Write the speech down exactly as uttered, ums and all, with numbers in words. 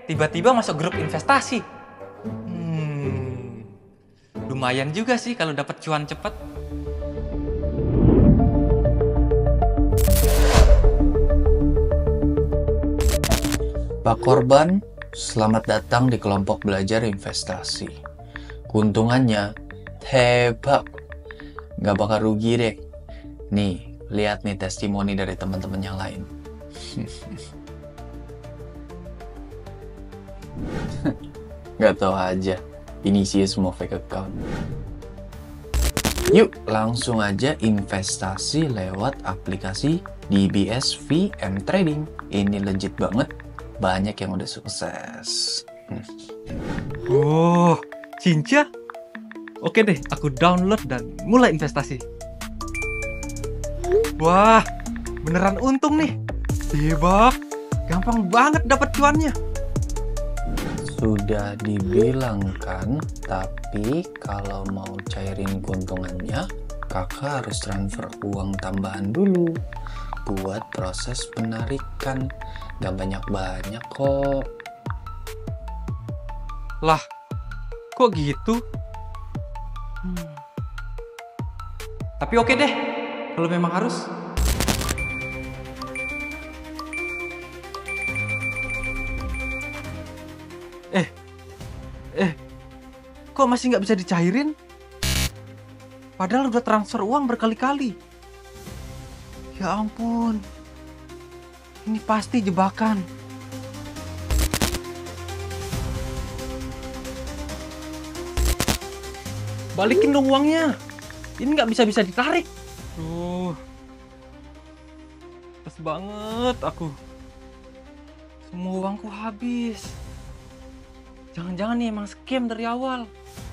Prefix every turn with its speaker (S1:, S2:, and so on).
S1: tiba-tiba masuk grup investasi. Hmm, lumayan juga sih kalau dapat cuan cepat.
S2: Pak Korban, selamat datang di kelompok belajar investasi. Keuntungannya hebat, nggak bakal rugi deh. Nih, lihat nih testimoni dari teman-teman yang lain. Nggak tahu aja, ini sih semua fake account. Yuk, langsung aja investasi lewat aplikasi D B S V M Trading. Ini legit banget, banyak yang udah sukses. Hmm.
S1: Oh, Cinca? Oke deh, aku download dan mulai investasi. Wah, beneran untung nih. Hebat, gampang banget dapat cuannya.
S2: Sudah dibilang kan, tapi kalau mau cairin keuntungannya, kakak harus transfer uang tambahan dulu buat proses penarikan. Gak banyak-banyak kok.
S1: Lah, kok gitu? Hmm. Tapi oke deh, kalau memang harus. Eh, eh, kok masih nggak bisa dicairin? Padahal udah transfer uang berkali-kali. Ya ampun, ini pasti jebakan. Balikin dong uangnya. Ini nggak bisa-bisa ditarik. Duh, pas banget aku. Semua uangku habis. Jangan-jangan nih emang scam dari awal.